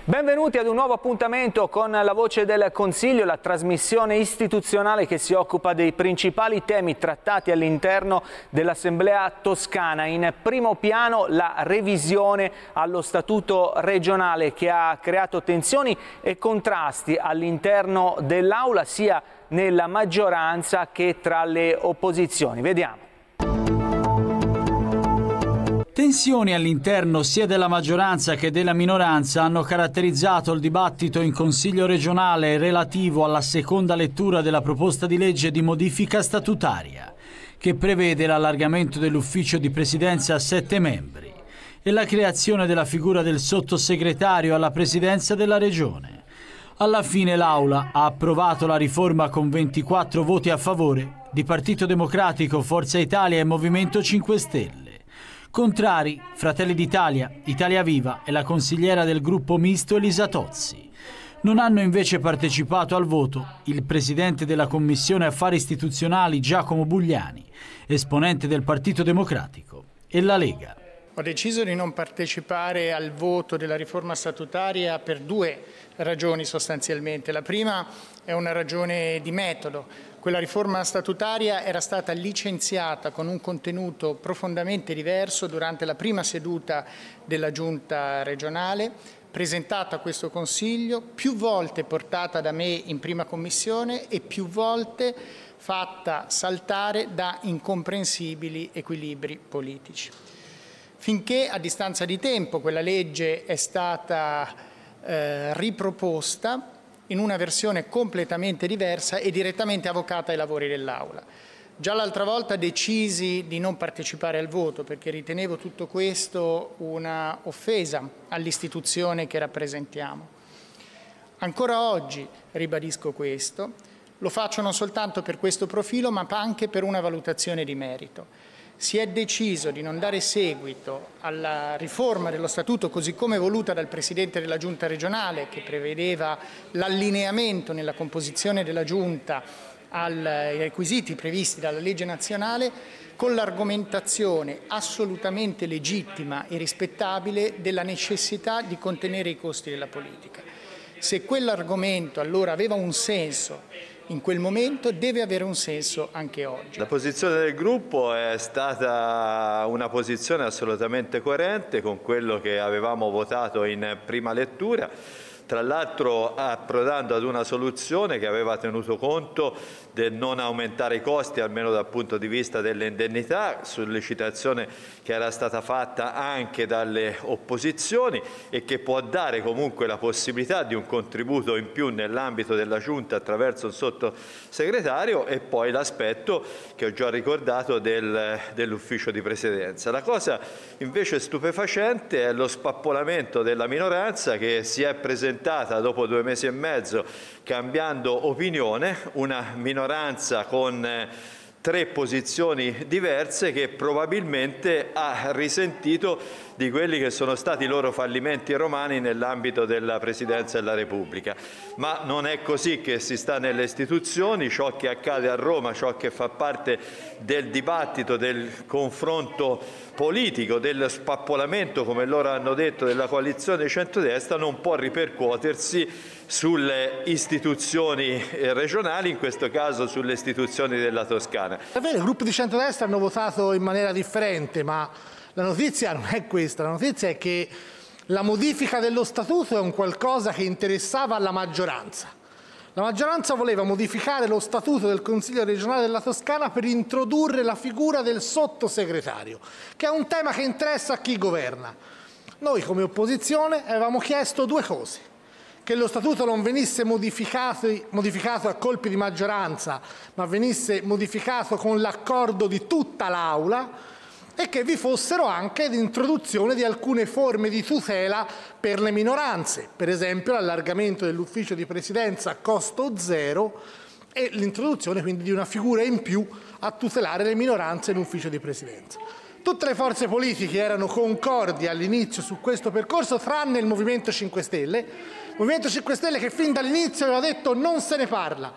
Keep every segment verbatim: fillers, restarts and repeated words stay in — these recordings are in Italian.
Benvenuti ad un nuovo appuntamento con La Voce del Consiglio, la trasmissione istituzionale che si occupa dei principali temi trattati all'interno dell'Assemblea toscana. In primo piano la revisione allo statuto regionale che ha creato tensioni e contrasti all'interno dell'Aula sia nella maggioranza che tra le opposizioni. Vediamo. Tensioni all'interno sia della maggioranza che della minoranza hanno caratterizzato il dibattito in Consiglio regionale relativo alla seconda lettura della proposta di legge di modifica statutaria, che prevede l'allargamento dell'ufficio di presidenza a sette membri e la creazione della figura del sottosegretario alla presidenza della regione. Alla fine l'Aula ha approvato la riforma con ventiquattro voti a favore di Partito Democratico, Forza Italia e Movimento cinque Stelle. Contrari Fratelli d'Italia, Italia Viva e la consigliera del gruppo misto Elisa Tozzi. Non hanno invece partecipato al voto il presidente della Commissione Affari Istituzionali Giacomo Bugliani, esponente del Partito Democratico, e la Lega. Ho deciso di non partecipare al voto della riforma statutaria per due ragioni sostanzialmente. La prima è una ragione di metodo. Quella riforma statutaria era stata licenziata con un contenuto profondamente diverso durante la prima seduta della Giunta regionale, presentata a questo Consiglio, più volte portata da me in prima commissione e più volte fatta saltare da incomprensibili equilibri politici. Finché a distanza di tempo quella legge è stata eh, riproposta in una versione completamente diversa e direttamente avvocata ai lavori dell'Aula. Già l'altra volta decisi di non partecipare al voto perché ritenevo tutto questo una offesa all'istituzione che rappresentiamo. Ancora oggi ribadisco questo, lo faccio non soltanto per questo profilo ma anche per una valutazione di merito. Si è deciso di non dare seguito alla riforma dello Statuto così come voluta dal Presidente della Giunta regionale, che prevedeva l'allineamento nella composizione della Giunta ai requisiti previsti dalla legge nazionale, con l'argomentazione assolutamente legittima e rispettabile della necessità di contenere i costi della politica. Se quell'argomento allora aveva un senso in quel momento, deve avere un senso anche oggi. La posizione del gruppo è stata una posizione assolutamente coerente con quello che avevamo votato in prima lettura, tra l'altro approdando ad una soluzione che aveva tenuto conto del non aumentare i costi, almeno dal punto di vista delle indennità, sollecitazione che era stata fatta anche dalle opposizioni e che può dare comunque la possibilità di un contributo in più nell'ambito della Giunta attraverso un sottosegretario, e poi l'aspetto che ho già ricordato del, dell'ufficio di presidenza. La cosa invece stupefacente è lo spappolamento della minoranza che si è presentata dopo due mesi e mezzo cambiando opinione, una minoranza con tre posizioni diverse che probabilmente ha risentito di quelli che sono stati i loro fallimenti romani nell'ambito della Presidenza della Repubblica. Ma non è così che si sta nelle istituzioni, ciò che accade a Roma, ciò che fa parte del dibattito, del confronto politico, del spappolamento, come loro hanno detto, della coalizione centrodestra, non può ripercuotersi sulle istituzioni regionali, in questo caso sulle istituzioni della Toscana. È vero, i gruppi di centrodestra hanno votato in maniera differente, ma la notizia non è questa, la notizia è che la modifica dello Statuto è un qualcosa che interessava alla maggioranza. La maggioranza voleva modificare lo Statuto del Consiglio regionale della Toscana per introdurre la figura del sottosegretario, che è un tema che interessa a chi governa. Noi come opposizione avevamo chiesto due cose: che lo Statuto non venisse modificato, modificato a colpi di maggioranza, ma venisse modificato con l'accordo di tutta l'Aula, e che vi fossero anche l'introduzione di alcune forme di tutela per le minoranze, per esempio l'allargamento dell'ufficio di presidenza a costo zero e l'introduzione quindi di una figura in più a tutelare le minoranze in ufficio di presidenza. Tutte le forze politiche erano concordi all'inizio su questo percorso, tranne il Movimento cinque Stelle. Il Movimento cinque Stelle che fin dall'inizio aveva detto non se ne parla,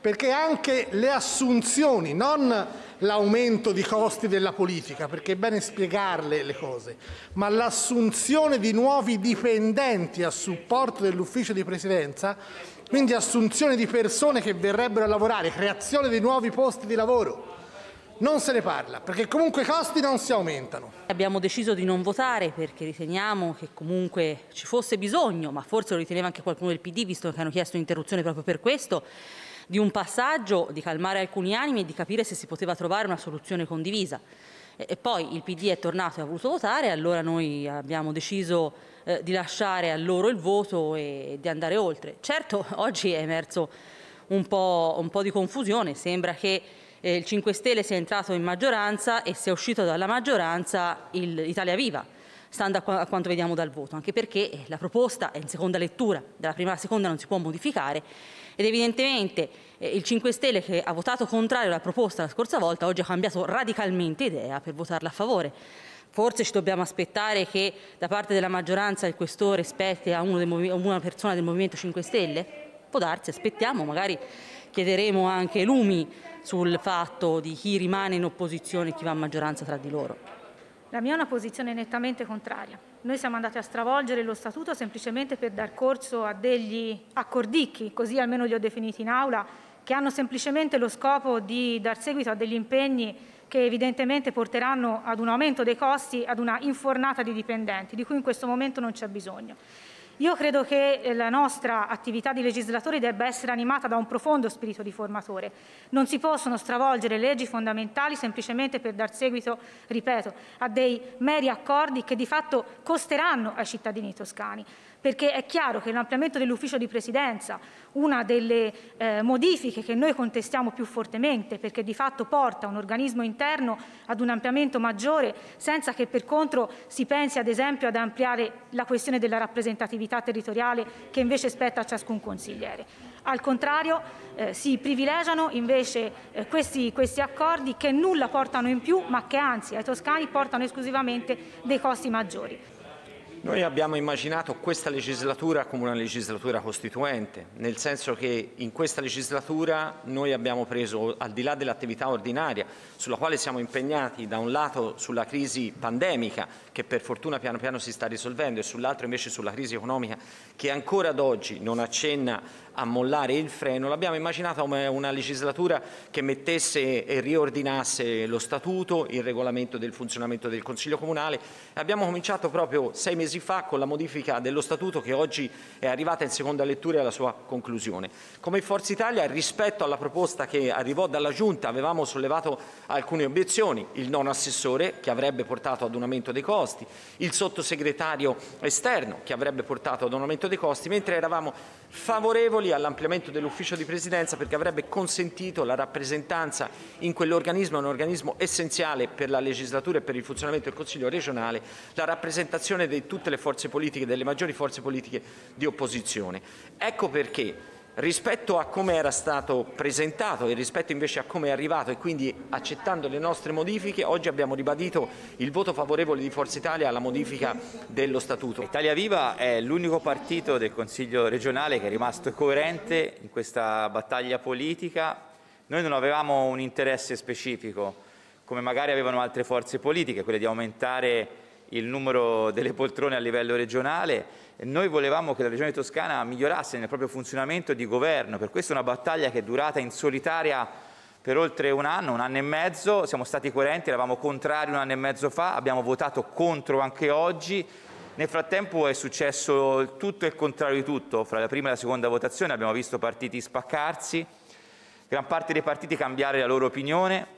perché anche le assunzioni, non l'aumento di costi della politica, perché è bene spiegarle le cose, ma l'assunzione di nuovi dipendenti a supporto dell'ufficio di presidenza, quindi assunzione di persone che verrebbero a lavorare, creazione di nuovi posti di lavoro. Non se ne parla, perché comunque i costi non si aumentano. Abbiamo deciso di non votare perché riteniamo che comunque ci fosse bisogno, ma forse lo riteneva anche qualcuno del P D, visto che hanno chiesto interruzione proprio per questo, di un passaggio, di calmare alcuni animi e di capire se si poteva trovare una soluzione condivisa. E poi il P D è tornato e ha voluto votare, allora noi abbiamo deciso eh, di lasciare a loro il voto e di andare oltre. Certo, oggi è emerso un po', un po' di confusione, sembra che eh, il cinque Stelle sia entrato in maggioranza e sia uscito dalla maggioranza il Italia Viva, stando a, qu a quanto vediamo dal voto, anche perché la proposta è in seconda lettura, dalla prima alla seconda non si può modificare, ed evidentemente eh, il cinque Stelle, che ha votato contrario alla proposta la scorsa volta, oggi ha cambiato radicalmente idea per votarla a favore. Forse ci dobbiamo aspettare che da parte della maggioranza il questore spetti a, uno del a una persona del Movimento cinque Stelle? Può darsi, aspettiamo, magari chiederemo anche lumi sul fatto di chi rimane in opposizione e chi va a maggioranza tra di loro. La mia è una posizione nettamente contraria. Noi siamo andati a stravolgere lo Statuto semplicemente per dar corso a degli accordicchi, così almeno li ho definiti in aula, che hanno semplicemente lo scopo di dar seguito a degli impegni che evidentemente porteranno ad un aumento dei costi, ad una infornata di dipendenti, di cui in questo momento non c'è bisogno. Io credo che la nostra attività di legislatori debba essere animata da un profondo spirito riformatore. Non si possono stravolgere le leggi fondamentali semplicemente per dar seguito, ripeto, a dei meri accordi che di fatto costeranno ai cittadini toscani. Perché è chiaro che l'ampliamento dell'ufficio di presidenza, una delle eh, modifiche che noi contestiamo più fortemente, perché di fatto porta un organismo interno ad un ampliamento maggiore, senza che per contro si pensi ad esempio ad ampliare la questione della rappresentatività territoriale che invece spetta a ciascun consigliere. Al contrario, eh, si privilegiano invece eh, questi, questi accordi che nulla portano in più, ma che anzi ai toscani portano esclusivamente dei costi maggiori. Noi abbiamo immaginato questa legislatura come una legislatura costituente, nel senso che in questa legislatura noi abbiamo preso, al di là dell'attività ordinaria, sulla quale siamo impegnati da un lato sulla crisi pandemica, che per fortuna piano piano si sta risolvendo, e sull'altro invece sulla crisi economica, che ancora ad oggi non accenna a mollare il freno, l'abbiamo immaginata come una legislatura che mettesse e riordinasse lo Statuto, il regolamento del funzionamento del Consiglio Comunale. Abbiamo cominciato proprio sei mesi fa con la modifica dello Statuto che oggi è arrivata in seconda lettura e alla sua conclusione. Come Forza Italia, rispetto alla proposta che arrivò dalla Giunta, avevamo sollevato alcune obiezioni: il non assessore, che avrebbe portato ad un aumento dei costi, il sottosegretario esterno, che avrebbe portato ad un aumento dei costi, mentre eravamo favorevoli all'ampliamento dell'ufficio di presidenza perché avrebbe consentito la rappresentanza in quell'organismo, un organismo essenziale per la legislatura e per il funzionamento del Consiglio regionale, la rappresentazione di tutte le forze politiche, delle maggiori forze politiche di opposizione. Ecco perché, rispetto a come era stato presentato e rispetto invece a come è arrivato, e quindi accettando le nostre modifiche, oggi abbiamo ribadito il voto favorevole di Forza Italia alla modifica dello Statuto. Italia Viva è l'unico partito del Consiglio regionale che è rimasto coerente in questa battaglia politica. Noi non avevamo un interesse specifico, come magari avevano altre forze politiche, quelle di aumentare il numero delle poltrone a livello regionale. Noi volevamo che la Regione Toscana migliorasse nel proprio funzionamento di governo, per questo è una battaglia che è durata in solitaria per oltre un anno, un anno e mezzo. Siamo stati coerenti, eravamo contrari un anno e mezzo fa, abbiamo votato contro anche oggi. Nel frattempo è successo tutto e il contrario di tutto, fra la prima e la seconda votazione abbiamo visto partiti spaccarsi, gran parte dei partiti cambiare la loro opinione,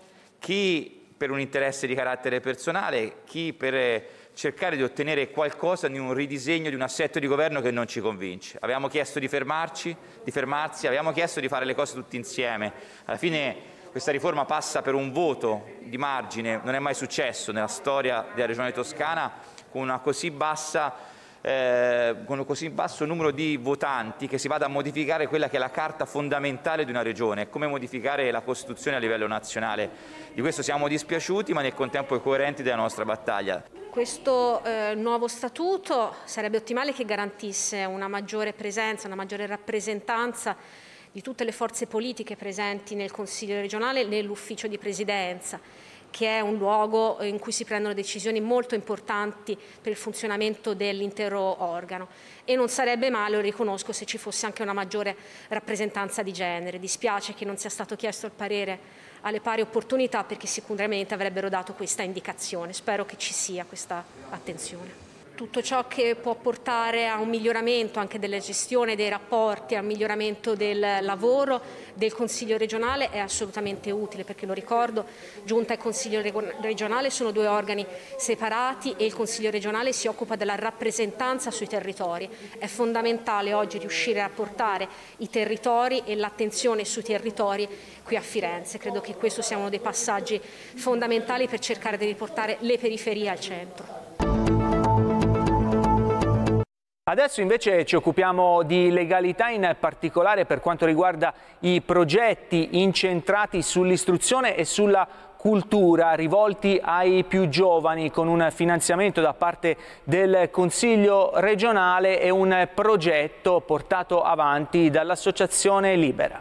chi per un interesse di carattere personale, chi per cercare di ottenere qualcosa di un ridisegno di un assetto di governo che non ci convince. Avevamo chiesto di fermarci, di fermarsi, avevamo chiesto di fare le cose tutti insieme. Alla fine questa riforma passa per un voto di margine, non è mai successo nella storia della Regione Toscana con una così bassa Eh, con un così basso numero di votanti che si vada a modificare quella che è la carta fondamentale di una regione, come modificare la Costituzione a livello nazionale. Di questo siamo dispiaciuti, ma nel contempo coerenti della nostra battaglia. Questo eh, nuovo statuto sarebbe ottimale che garantisse una maggiore presenza, una maggiore rappresentanza di di tutte le forze politiche presenti nel Consiglio regionale, nell'ufficio di presidenza, che è un luogo in cui si prendono decisioni molto importanti per il funzionamento dell'intero organo. E non sarebbe male, lo riconosco, se ci fosse anche una maggiore rappresentanza di genere. Dispiace che non sia stato chiesto il parere alle pari opportunità, perché sicuramente avrebbero dato questa indicazione. Spero che ci sia questa attenzione. Tutto ciò che può portare a un miglioramento anche della gestione dei rapporti, a un miglioramento del lavoro del Consiglio regionale è assolutamente utile, perché lo ricordo, Giunta e Consiglio regionale sono due organi separati e il Consiglio regionale si occupa della rappresentanza sui territori. È fondamentale oggi riuscire a portare i territori e l'attenzione sui territori qui a Firenze. Credo che questo sia uno dei passaggi fondamentali per cercare di riportare le periferie al centro. Adesso invece ci occupiamo di legalità, in particolare per quanto riguarda i progetti incentrati sull'istruzione e sulla cultura rivolti ai più giovani, con un finanziamento da parte del Consiglio regionale e un progetto portato avanti dall'Associazione Libera.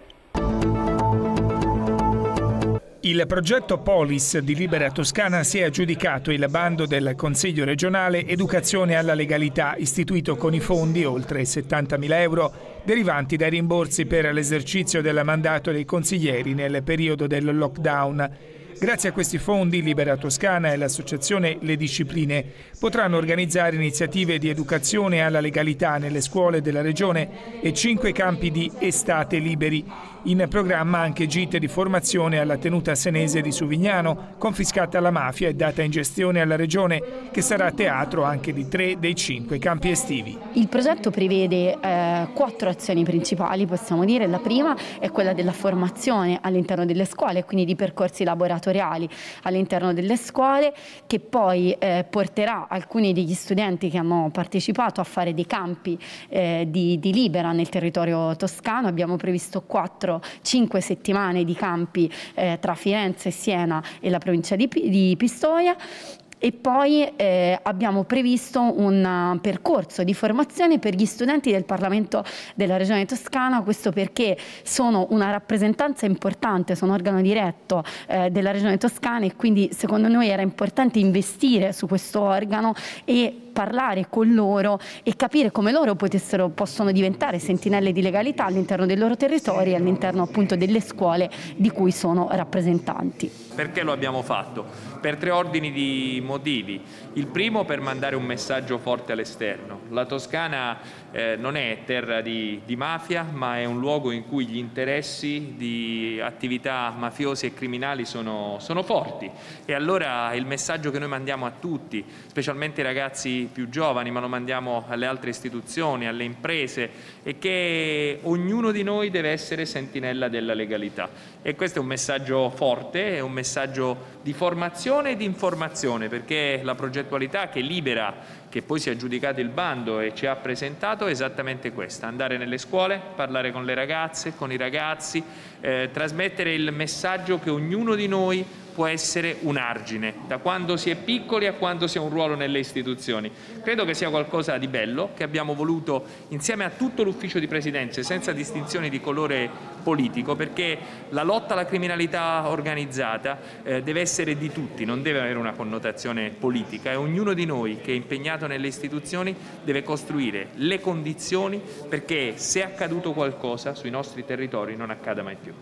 Il progetto Polis di Libera Toscana si è aggiudicato il bando del Consiglio regionale Educazione alla legalità, istituito con i fondi, oltre settantamila euro, derivanti dai rimborsi per l'esercizio del mandato dei consiglieri nel periodo del lockdown. Grazie a questi fondi, Libera Toscana e l'associazione Le Discipline potranno organizzare iniziative di educazione alla legalità nelle scuole della regione e cinque campi di estate liberi. In programma anche gite di formazione alla tenuta senese di Suvignano, confiscata alla mafia e data in gestione alla regione, che sarà teatro anche di tre dei cinque campi estivi. Il progetto prevede eh, quattro azioni principali, possiamo dire. La prima è quella della formazione all'interno delle scuole, quindi di percorsi laboratoriali all'interno delle scuole, che poi eh, porterà alcuni degli studenti che hanno partecipato a fare dei campi eh, di, di Libera nel territorio toscano. Abbiamo previsto quattro cinque settimane di campi eh, tra Firenze, Siena e la provincia di, di Pistoia. E poi eh, abbiamo previsto un uh, percorso di formazione per gli studenti del Parlamento della Regione Toscana, questo perché sono una rappresentanza importante, sono organo diretto eh, della Regione Toscana, e quindi secondo noi era importante investire su questo organo e parlare con loro e capire come loro potessero, possono diventare sentinelle di legalità all'interno dei loro territori e all'interno appunto delle scuole di cui sono rappresentanti. Perché lo abbiamo fatto? Per tre ordini di motivi. Il primo, per mandare un messaggio forte all'esterno. La Toscana eh, non è terra di, di mafia, ma è un luogo in cui gli interessi di attività mafiose e criminali sono, sono forti. E allora il messaggio che noi mandiamo a tutti, specialmente ai ragazzi più giovani, ma lo mandiamo alle altre istituzioni, alle imprese, è che ognuno di noi deve essere sentinella della legalità. E questo è un messaggio forte, è un messaggio di formazione e di informazione, perché la progettualità che Libera, che poi si è aggiudicato il bando e ci ha presentato, è esattamente questa: andare nelle scuole, parlare con le ragazze, con i ragazzi, eh, trasmettere il messaggio che ognuno di noi può essere un argine, da quando si è piccoli a quando si ha un ruolo nelle istituzioni. Credo che sia qualcosa di bello, che abbiamo voluto insieme a tutto l'ufficio di presidenza, senza distinzioni di colore politico, perché la lotta alla criminalità organizzata eh, deve essere di tutti, non deve avere una connotazione politica, e ognuno di noi che è impegnato nelle istituzioni deve costruire le condizioni perché, se è accaduto qualcosa sui nostri territori, non accada mai più.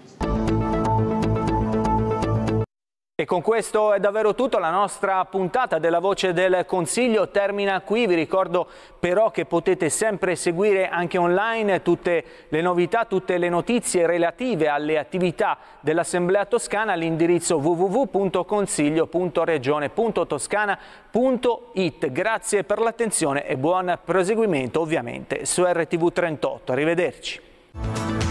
E con questo è davvero tutto. La nostra puntata della Voce del Consiglio termina qui. Vi ricordo però che potete sempre seguire anche online tutte le novità, tutte le notizie relative alle attività dell'Assemblea Toscana all'indirizzo w w w punto consiglio punto regione punto toscana punto it. Grazie per l'attenzione e buon proseguimento ovviamente su R T V trentotto. Arrivederci.